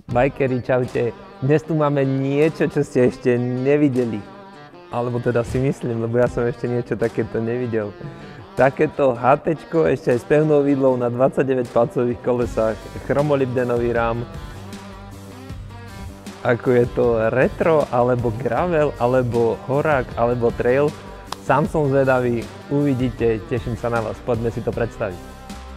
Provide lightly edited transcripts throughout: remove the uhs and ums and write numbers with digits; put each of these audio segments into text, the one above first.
Bajkeri, čaute. Dnes tu máme niečo, čo ste ešte nevideli. Alebo teda si myslím, lebo ja som ešte niečo takéto nevidel. Takéto HT-čko ešte aj s pevnou vidlou na 29-palcových kolesách, chromolybdenový rám. Ako je to retro, alebo gravel, alebo horák, alebo trail. Sám som zvedavý, uvidíte, teším sa na vás, poďme si to predstaviť.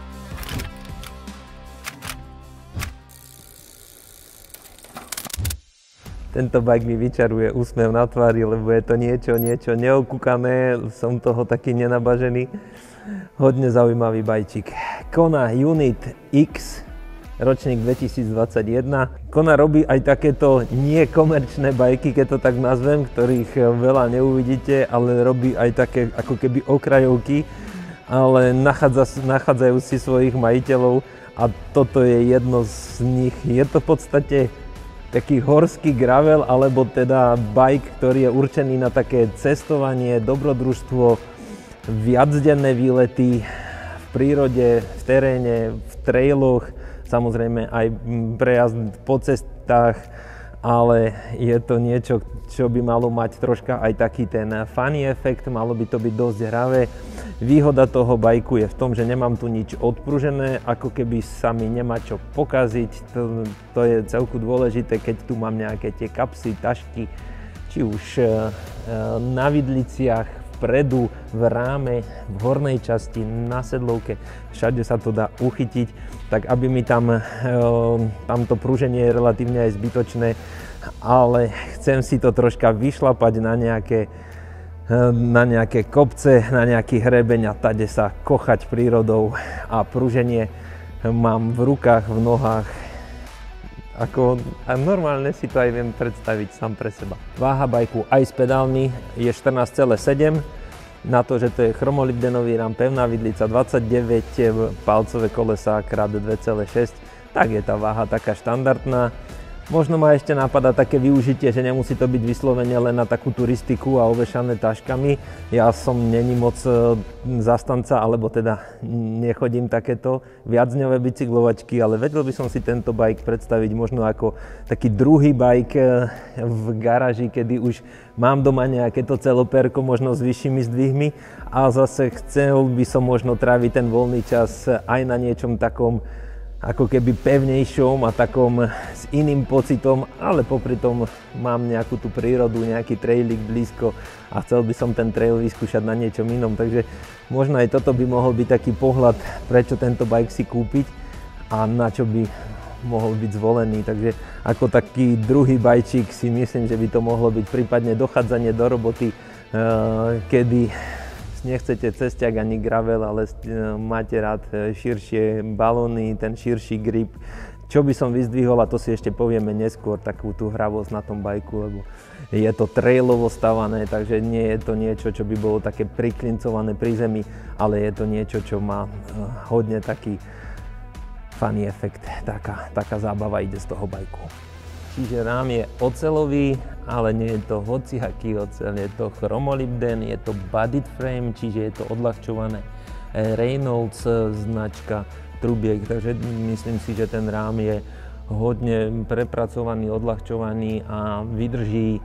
Tento bike mi vyčaruje úsmev na tvári, lebo je to niečo neokúkané, som toho taký nenabažený. Hodne zaujímavý bajčík. Kona Unit X, ročník 2021. Kona robí aj takéto nekomerčné bajky, keď to tak nazvem, ktorých veľa neuvidíte, ale robí aj také ako keby okrajovky, ale nachádzajú si svojich majiteľov a toto je jedno z nich. Je to v podstate taký horský gravel, alebo teda bike, ktorý je určený na také cestovanie, dobrodružstvo, viacdenné výlety v prírode, v teréne, v trailoch, samozrejme aj prejazd po cestách, ale je to niečo, čo by malo mať troška aj taký ten funny efekt, malo by to byť dosť hravé. Výhoda toho bajku je v tom, že nemám tu nič odpružené, ako keby sa mi nemá čo pokaziť. To je celku dôležité, keď tu mám nejaké tie kapsy, tašky, či už na vidliciach, vpredu, v ráme, v hornej časti, na sedlovke, všade sa to dá uchytiť, tak aby mi tamto pruženie je relatívne aj zbytočné, ale chcem si to troška vyšlapať na nejaké kopce, na nejaký hrebeň a tade sa kochať prírodou a pruženie mám v rukách, v nohách. A normálne si to aj viem predstaviť sám pre seba. Váha bajku aj s pedálmi je 14,7. Na to, že to je chromolybdenový rám, pevná vidlica, 29 palcové kolesá krát 2,6, tak je tá váha taká štandardná. Možno ma ešte napadá také využitie, že nemusí to byť vyslovene len na takú turistiku a ovešané taškami. Ja som není moc zastanca, alebo teda nechodím takéto viacdňové bicyklovačky, ale vedel by som si tento bike predstaviť možno ako taký druhý bike v garáži, kedy už mám doma nejaké to celoperko, možno s vyššími zdvihmi a zase chcel by som možno tráviť ten voľný čas aj na niečom takom ako keby pevnejšom a takom s iným pocitom, ale popri tom mám nejakú tú prírodu, nejaký trailik blízko a chcel by som ten trail vyskúšať na niečom inom, takže možno aj toto by mohol byť taký pohľad, prečo tento bike si kúpiť a na čo by mohol byť zvolený, takže ako taký druhý bajčík si myslím, že by to mohlo byť prípadne dochádzanie do roboty, kedy nechcete cesťak ani gravel, ale máte rád širšie balóny, ten širší grip. Čo by som vyzdvihol, a to si ešte povieme neskôr, takú tú hravosť na tom bajku, lebo je to trailovo stavané, takže nie je to niečo, čo by bolo také priklincované pri zemi, ale je to niečo, čo má hodne taký funny efekt, taká zábava ide z toho bajku. Čiže rám je oceľový, ale nie je to hociaký oceľ, je to chromolybden, je to bodied frame, čiže je to odľahčované Reynolds značka trubiek, takže myslím si, že ten rám je hodne prepracovaný, odľahčovaný a vydrží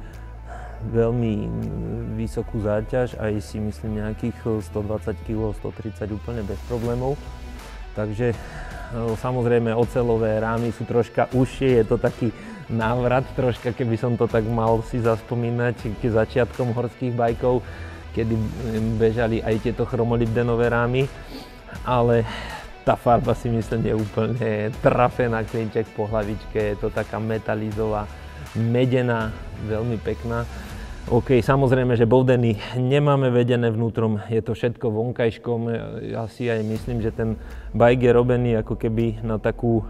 veľmi vysokú záťaž, aj si myslím nejakých 120 kg, 130 úplne bez problémov. Takže samozrejme oceľové rámy sú troška užšie, je to taký návrat troška, keby som to tak mal si zaspomínať k začiatkom horských bajkov, kedy bežali aj tieto chromolybdenové rámy, ale tá farba si myslím je úplne trafená, klinček po hlavičke, je to taká metalizová, medená, veľmi pekná. OK, samozrejme, že bowdeny nemáme vedené vnútrom, je to všetko vonkajškom, ja si aj myslím, že ten bike je robený ako keby na takú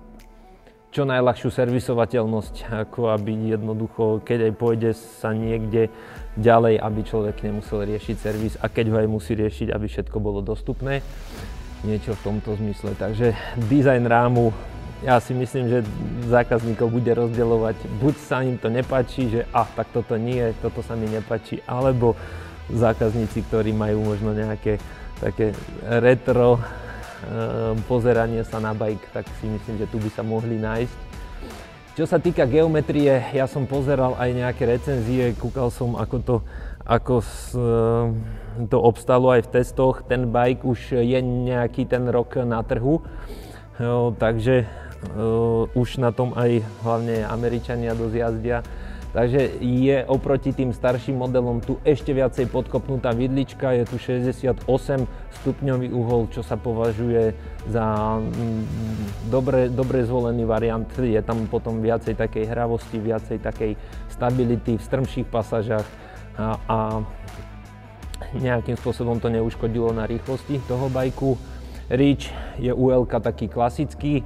čo najľahšiu servisovateľnosť, ako aby jednoducho, keď aj pôjde sa niekde ďalej, aby človek nemusel riešiť servis a keď ho aj musí riešiť, aby všetko bolo dostupné. Niečo v tomto zmysle. Takže dizajn rámu, ja si myslím, že zákazníkov bude rozdeľovať, buď sa im to nepáči, že tak toto nie, toto sa mi nepáči, alebo zákazníci, ktorí majú možno nejaké také retro pozeranie sa na bike, tak si myslím, že tu by sa mohli nájsť. Čo sa týka geometrie, ja som pozeral aj nejaké recenzie, kúkal som ako to obstalo aj v testoch. Ten bike už je nejaký ten rok na trhu, takže už na tom aj hlavne Američania dosť jazdia. Takže je oproti tým starším modelom tu ešte viacej podkopnutá vidlička, je tu 68 stupňový uhol, čo sa považuje za dobre zvolený variant. Je tam potom viacej takej hravosti, viacej takej stability v strmších pasážach a nejakým spôsobom to neuškodilo na rýchlosti toho bajku. Reach je UL-ka taký klasický,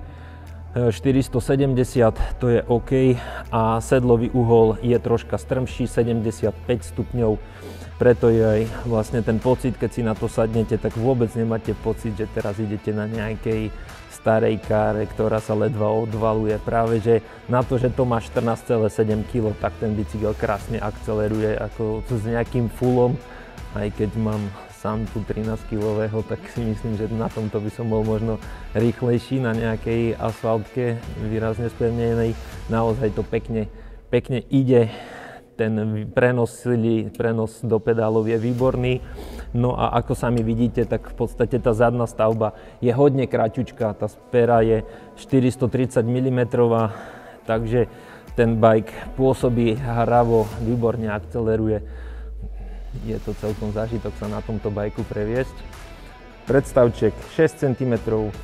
470 to je OK a sedlový uhol je troška strmší, 75 stupňov, preto je aj vlastne ten pocit, keď si na to sadnete, tak vôbec nemáte pocit, že teraz idete na nejakej starej káre, ktorá sa ledva odvaluje. Práve že na to, že to má 14,7 kg, tak ten bicykel krásne akceleruje ako s nejakým fullom, aj keď mám sám tu 13-kilového, tak si myslím, že na tomto by som bol možno rýchlejší na nejakej asfaltke výrazne spevnenej. Naozaj to pekne ide, ten prenos sily, prenos do pedálov je výborný. No a ako sami vidíte, tak v podstate tá zadná stavba je hodne kráťučká, tá spera je 430 mm, takže ten bike pôsobí hravo, výborne akceleruje. Je to celkom zážitok sa na tomto bajku previesť. Predstavček 6 cm,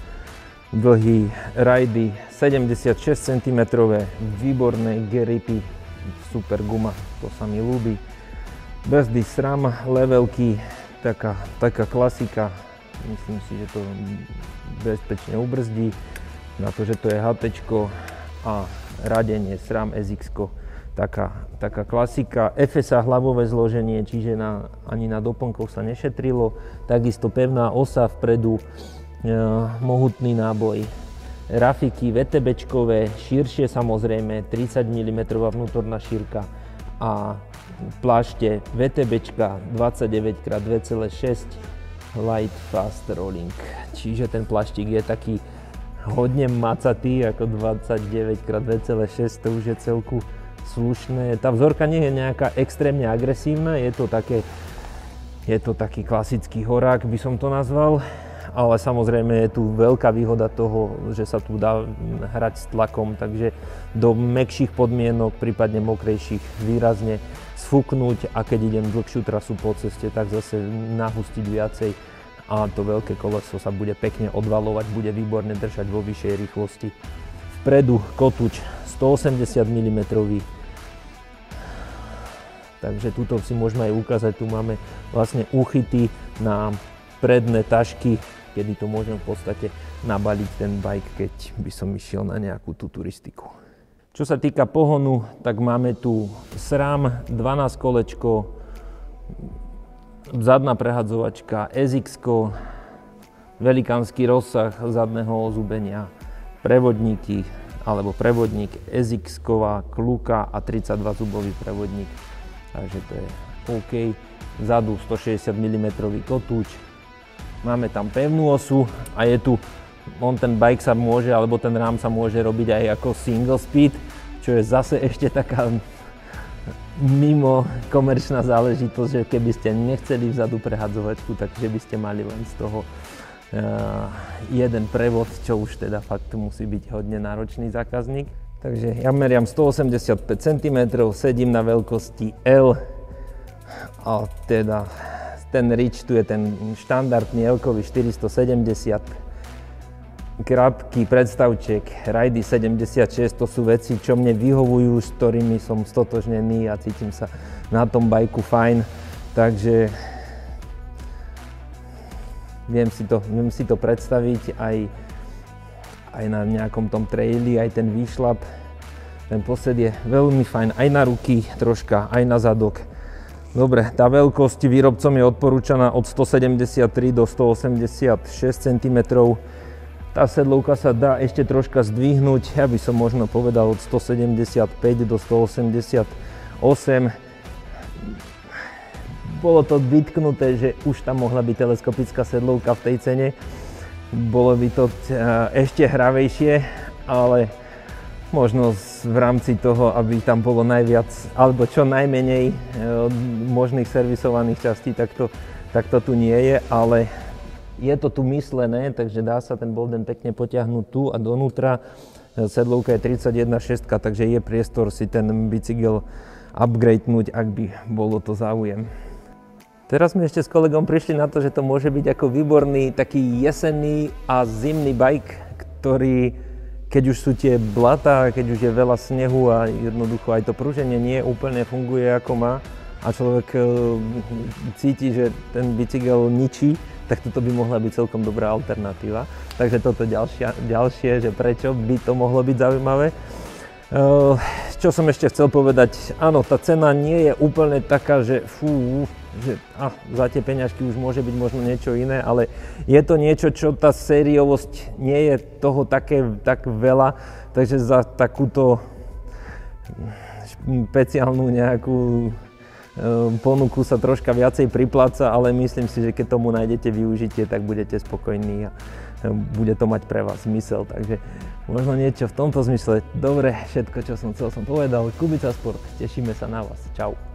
dlhý rajdy 76 cm, výborné gripy, super guma, to sa mi ľúbi. Brzdy SRAM, levelky, taká klasika, myslím si, že to bezpečne ubrzdí, na to, že to je HT a radenie SRAM SX. Taká klasika, FSA hlavové zloženie, čiže ani na doplnkoch sa nešetrilo. Takisto pevná osa vpredu, mohutný náboj. Rafiky VTBčkové, širšie samozrejme, 30 mm vnútorná šírka a plášte VTBčka 29x2,6 Light Fast Rolling. Čiže ten pláštik je taký hodne macatý, ako 29x2,6, to už je celku slušné. Tá vzorka nie je nejaká extrémne agresívna, je to taký klasický horák, by som to nazval, ale samozrejme je tu veľká výhoda toho, že sa tu dá hrať s tlakom, takže do mäkších podmienok, prípadne mokrejších, výrazne sfúknuť a keď idem dlhšiu trasu po ceste, tak zase nahustiť viacej a to veľké koleso sa bude pekne odvalovať, bude výborne držať vo vyššej rýchlosti. Vpredu kotúč 180 mm. Takže tuto si môžeme aj ukázať, tu máme vlastne úchyty na predné tašky, kedy to môžem v podstate nabaliť ten bike, keď by som išiel na nejakú tú turistiku. Čo sa týka pohonu, tak máme tu SRAM, 12 kolečko, zadná prehadzovačka, SX, velikánsky rozsah zadného ozúbenia, prevodníky, alebo prevodník SX-ková kluka a 32 zubový prevodník. Takže to je OK. Vzadu 160 mm kotúč. Máme tam pevnú osu a je tu, ten bike sa môže, alebo ten rám sa môže robiť aj ako single speed, čo je zase ešte taká mimo komerčná záležitosť, že keby ste nechceli vzadu prehadzovačku, takže by ste mali len z toho jeden prevod, čo už teda fakt musí byť hodne náročný zákazník. Takže ja meriam 185 cm, sedím na veľkosti L a teda ten reach tu je ten štandardný L-kový 470, krátky predstavček, rajdy 76, to sú veci, čo mne vyhovujú, s ktorými som stotožnený a cítim sa na tom bajku fajn, takže viem si to predstaviť aj na nejakom tom traili, aj ten výšlap. Ten posled je veľmi fajn, aj na ruky troška, aj na zadok. Dobre, tá veľkosť výrobcom je odporúčaná od 173 do 186 cm. Tá sedlovka sa dá ešte troška zdvihnúť, ja by som možno povedal od 175 do 188. Bolo to vytknuté, že už tam mohla byť teleskopická sedlovka v tej cene. Bolo by to ešte hravejšie, ale možno v rámci toho, aby tam bolo najviac, alebo čo najmenej možných servisovaných častí, tak to tu nie je, ale je to tu myslené, takže dá sa ten Bolden pekne potiahnuť tu a donútra. Sedlovka je 31.6, takže je priestor si ten bicykel upgradenúť, ak by bolo to záujem. Teraz sme ešte s kolegom prišli na to, že to môže byť ako výborný taký jesenný a zimný bike, ktorý, keď už sú tie blatá, keď už je veľa snehu a jednoducho aj to pruženie nie úplne funguje ako má a človek cíti, že ten bicykel ničí, tak toto by mohla byť celkom dobrá alternatíva. Takže toto ďalšie, že prečo by to mohlo byť zaujímavé. Čo som ešte chcel povedať, áno, tá cena nie je úplne taká, že za tie peňažky už môže byť možno niečo iné, ale je to niečo, čo tá sériovosť nie je toho tak veľa, takže za takúto špeciálnu nejakú ponuku sa troška viacej pripláca, ale myslím si, že keď tomu nájdete využitie, tak budete spokojní a bude to mať pre vás zmysel, takže možno niečo v tomto zmysle. Dobre, všetko, čo som chcel, som povedal. Kubica Sport, tešíme sa na vás. Čau.